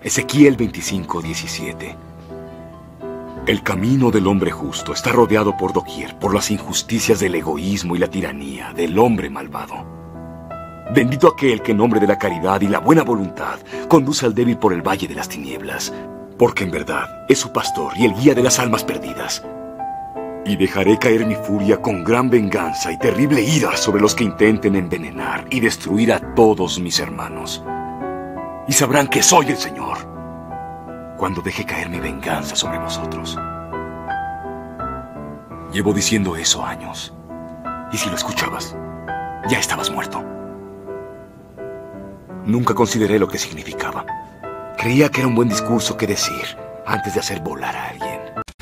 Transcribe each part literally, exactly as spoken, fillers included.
Ezequiel veinticinco, diecisiete. El camino del hombre justo está rodeado por doquier por las injusticias del egoísmo y la tiranía del hombre malvado. Bendito aquel que en nombre de la caridad y la buena voluntad conduce al débil por el valle de las tinieblas, porque en verdad es su pastor y el guía de las almas perdidas. Y dejaré caer mi furia con gran venganza y terrible ira sobre los que intenten envenenar y destruir a todos mis hermanos. Y sabrán que soy el Señor cuando deje caer mi venganza sobre vosotros. Llevo diciendo eso años, y si lo escuchabas, ya estabas muerto. Nunca consideré lo que significaba. Creía que era un buen discurso que decir antes de hacer volar a alguien.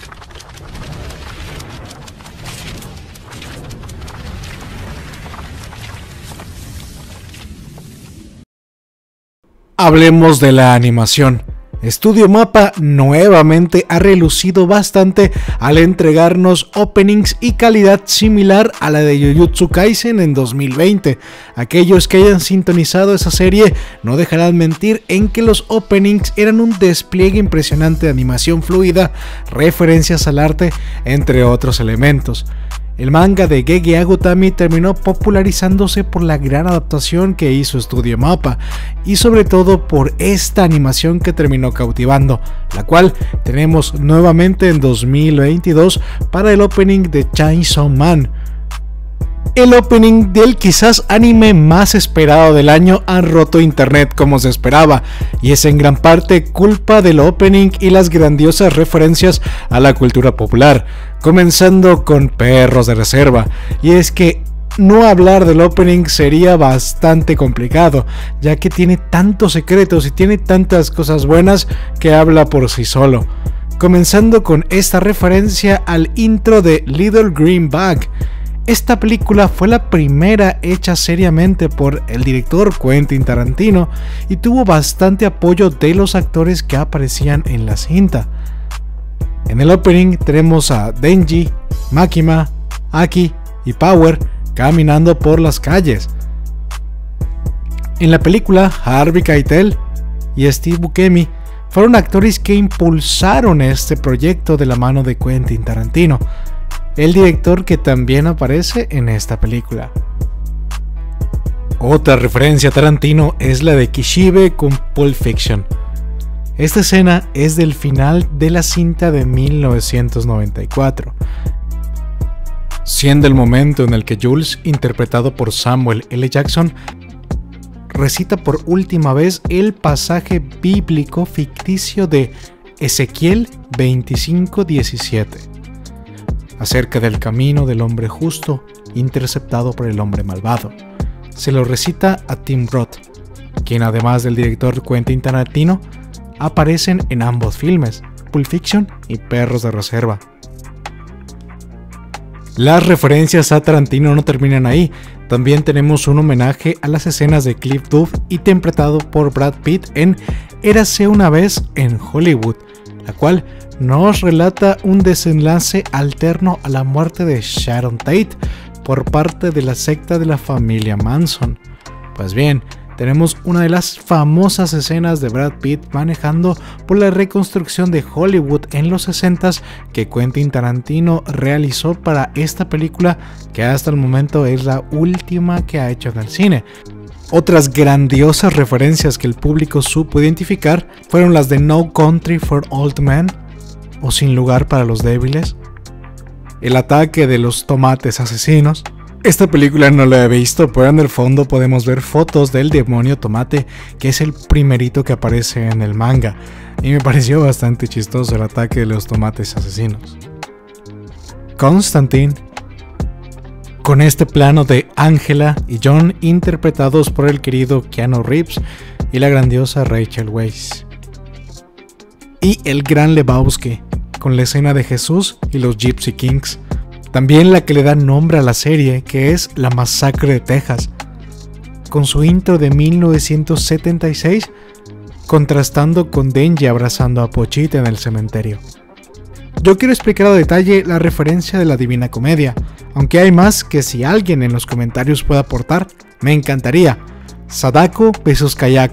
Hablemos de la animación. Estudio Mappa nuevamente ha relucido bastante al entregarnos openings y calidad similar a la de Jujutsu Kaisen en dos mil veinte. Aquellos que hayan sintonizado esa serie no dejarán mentir en que los openings eran un despliegue impresionante de animación fluida, referencias al arte, entre otros elementos. El manga de Gege Agutami terminó popularizándose por la gran adaptación que hizo Estudio Mappa y sobre todo por esta animación que terminó cautivando, la cual tenemos nuevamente en dos mil veintidós para el opening de Chainsaw Man. El opening del quizás anime más esperado del año ha roto internet como se esperaba, y es en gran parte culpa del opening y las grandiosas referencias a la cultura popular, comenzando con Perros de Reserva. Y es que no hablar del opening sería bastante complicado, ya que tiene tantos secretos y tiene tantas cosas buenas que habla por sí solo. Comenzando con esta referencia al intro de Little Green Bag. Esta película fue la primera hecha seriamente por el director Quentin Tarantino y tuvo bastante apoyo de los actores que aparecían en la cinta. En el opening tenemos a Denji, Makima, Aki y Power caminando por las calles. En la película, Harvey Keitel y Steve Buscemi fueron actores que impulsaron este proyecto de la mano de Quentin Tarantino, el director que también aparece en esta película. Otra referencia a Tarantino es la de Kishibe con Pulp Fiction. Esta escena es del final de la cinta de mil novecientos noventa y cuatro, siendo el momento en el que Jules, interpretado por Samuel L. Jackson, recita por última vez el pasaje bíblico ficticio de Ezequiel veinticinco diecisiete, acerca del camino del hombre justo interceptado por el hombre malvado. Se lo recita a Tim Roth, quien además del director Quentin Tarantino, aparecen en ambos filmes, Pulp Fiction y Perros de Reserva. Las referencias a Tarantino no terminan ahí, también tenemos un homenaje a las escenas de Cliff Booth interpretado por Brad Pitt en Érase una vez en Hollywood, la cual nos relata un desenlace alterno a la muerte de Sharon Tate por parte de la secta de la familia Manson. Pues bien, tenemos una de las famosas escenas de Brad Pitt manejando por la reconstrucción de Hollywood en los sesentas que Quentin Tarantino realizó para esta película, que hasta el momento es la última que ha hecho en el cine. Otras grandiosas referencias que el público supo identificar fueron las de No Country for Old Men o Sin Lugar para los Débiles, el ataque de los tomates asesinos. Esta película no la he visto, pero en el fondo podemos ver fotos del demonio tomate, que es el primerito que aparece en el manga, y me pareció bastante chistoso el ataque de los tomates asesinos. Constantine, con este plano de Angela y John interpretados por el querido Keanu Reeves y la grandiosa Rachel Weisz. Y el gran Lebowski, con la escena de Jesús y los Gypsy Kings. También la que le da nombre a la serie, que es La Masacre de Texas, con su intro de mil novecientos setenta y seis, contrastando con Denji abrazando a Pochita en el cementerio. Yo quiero explicar a detalle la referencia de la Divina Comedia, aunque hay más que si alguien en los comentarios puede aportar, me encantaría. Sadako versus Kayako,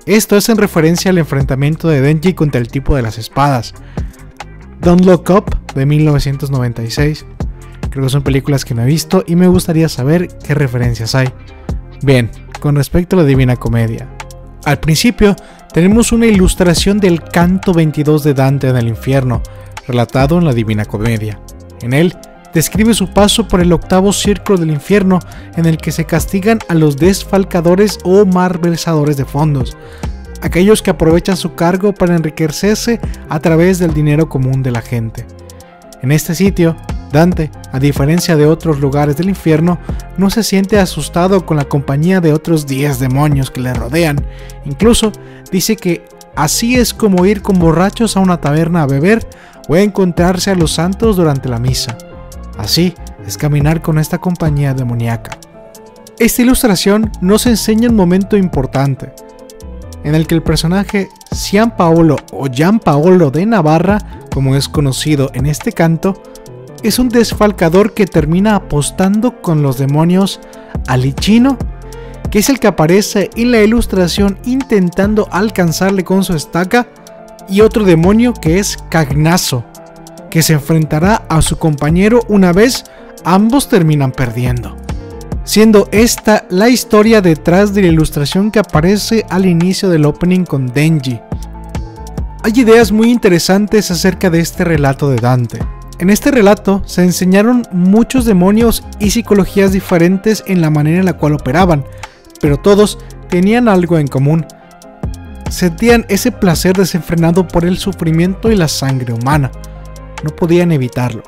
Esto es en referencia al enfrentamiento de Denji contra el tipo de las espadas. Don't Look Up de mil novecientos noventa y seis. Creo que son películas que no he visto y me gustaría saber qué referencias hay. Bien, con respecto a la Divina Comedia. Al principio tenemos una ilustración del canto veintidós de Dante en el infierno, relatado en la Divina Comedia. En él describe su paso por el octavo círculo del infierno, en el que se castigan a los desfalcadores o malversadores de fondos, aquellos que aprovechan su cargo para enriquecerse a través del dinero común de la gente. En este sitio, Dante, a diferencia de otros lugares del infierno, no se siente asustado con la compañía de otros diez demonios que le rodean. Incluso dice que así es como ir con borrachos a una taberna a beber o encontrarse a los santos durante la misa. Así es caminar con esta compañía demoníaca. Esta ilustración nos enseña un momento importante, en el que el personaje Gian Paolo o Gian Paolo de Navarra, como es conocido en este canto, es un desfalcador que termina apostando con los demonios Alicino, que es el que aparece en la ilustración intentando alcanzarle con su estaca, y otro demonio que es Cagnazo, que se enfrentará a su compañero una vez ambos terminan perdiendo, siendo esta la historia detrás de la ilustración que aparece al inicio del opening con Denji. Hay ideas muy interesantes acerca de este relato de Dante. En este relato se enseñaron muchos demonios y psicologías diferentes en la manera en la cual operaban, pero todos tenían algo en común. Sentían ese placer desenfrenado por el sufrimiento y la sangre humana. No podían evitarlo.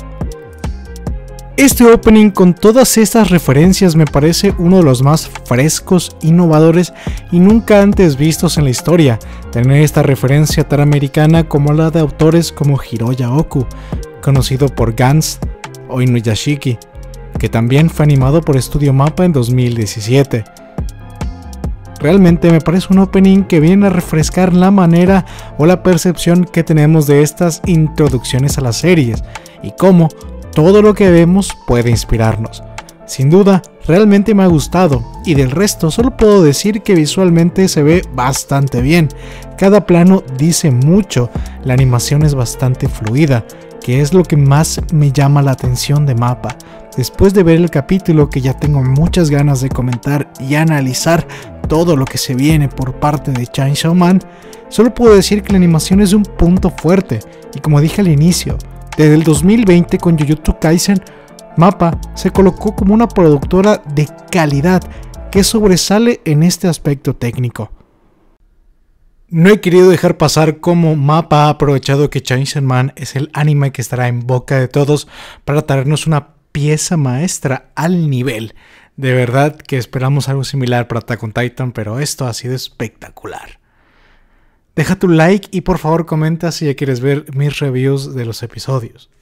Este opening con todas estas referencias me parece uno de los más frescos, innovadores y nunca antes vistos en la historia. Tener esta referencia tan americana como la de autores como Hiroya Oku, conocido por Gantz o Inuyashiki, que también fue animado por Studio Mappa en dos mil diecisiete. Realmente me parece un opening que viene a refrescar la manera o la percepción que tenemos de estas introducciones a las series y cómo todo lo que vemos puede inspirarnos. Sin duda, realmente me ha gustado, y del resto solo puedo decir que visualmente se ve bastante bien. Cada plano dice mucho, la animación es bastante fluida, que es lo que más me llama la atención de Mappa. Después de ver el capítulo, que ya tengo muchas ganas de comentar y analizar todo lo que se viene por parte de Chainsaw Man, solo puedo decir que la animación es un punto fuerte, y como dije al inicio, desde el dos mil veinte con Jujutsu Kaisen, Mappa se colocó como una productora de calidad que sobresale en este aspecto técnico. No he querido dejar pasar cómo Mappa ha aprovechado que Chainsaw Man es el anime que estará en boca de todos para traernos una pieza maestra al nivel. De verdad que esperamos algo similar para Attack on Titan, pero esto ha sido espectacular. Deja tu like y por favor comenta si ya quieres ver mis reviews de los episodios.